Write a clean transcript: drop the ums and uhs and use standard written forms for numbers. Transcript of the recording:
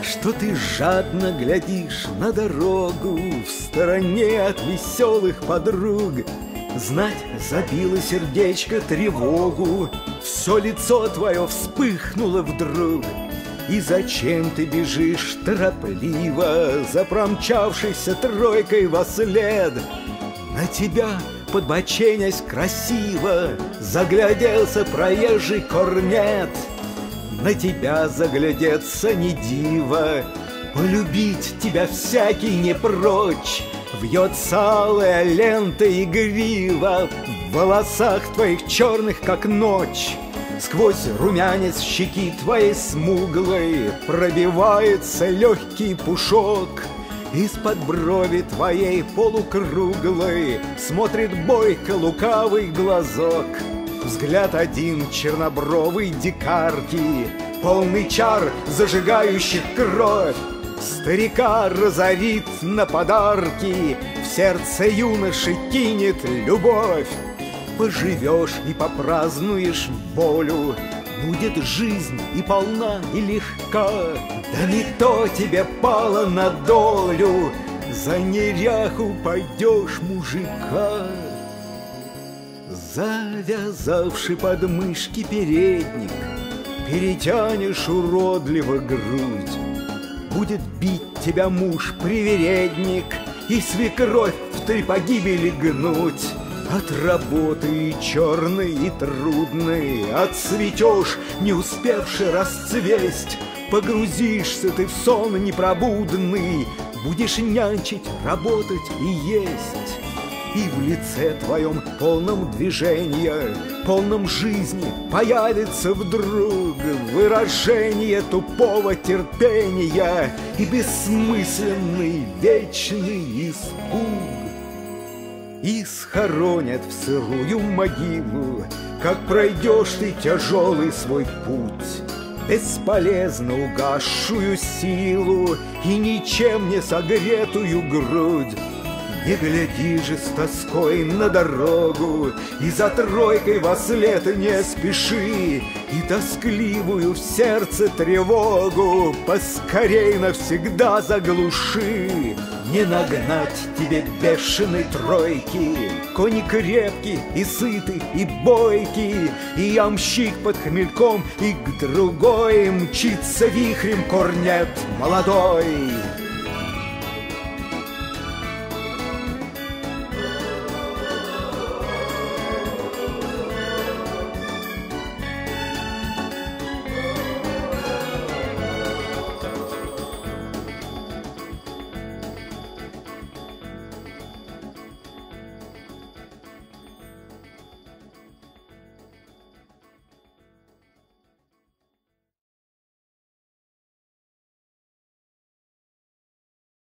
что ты жадно глядишь на дорогу в стороне от веселых подруг. Знать, забило сердечко тревогу, все лицо твое вспыхнуло вдруг. И зачем ты бежишь торопливо за промчавшейся тройкой вослед? На тебя, подбоченясь красиво, загляделся проезжий корнет. На тебя заглядеться не диво, полюбить тебя всякий не прочь. Вьется алая лента игрива в волосах твоих черных, как ночь. Сквозь румянец щеки твоей смуглой пробивается легкий пушок. Из-под брови твоей полукруглой смотрит бойко лукавый глазок. Взгляд один чернобровой дикарки, полный чар, зажигающих кровь. Старика разорит на подарки, в сердце юноши кинет любовь. Поживешь и попразднуешь волю, будет жизнь и полна, и легка. Да не то тебе пало на долю, за неряху пойдешь мужика. Завязавший подмышки передник, перетянешь уродливо грудь. Будет бить тебя муж-привередник и свекровь в три погибели гнуть. От работы черной и трудной отцветешь, не успевши расцвесть. Погрузишься ты в сон непробудный, будешь нянчить, работать и есть. И в лице твоем полном движения, полном жизни появится вдруг выражение тупого терпения и бессмысленный вечный испуг. И схоронят в сырую могилу, как пройдешь ты тяжелый свой путь, бесполезно угасшую силу и ничем не согретую грудь. Не гляди же с тоской на дорогу, и за тройкой вослед не спеши, и тоскливую в сердце тревогу поскорей навсегда заглуши. Не нагнать тебе бешеной тройки, кони крепкий и сытый и бойкий, и ямщик под хмельком, и к другой мчится вихрем корнет молодой.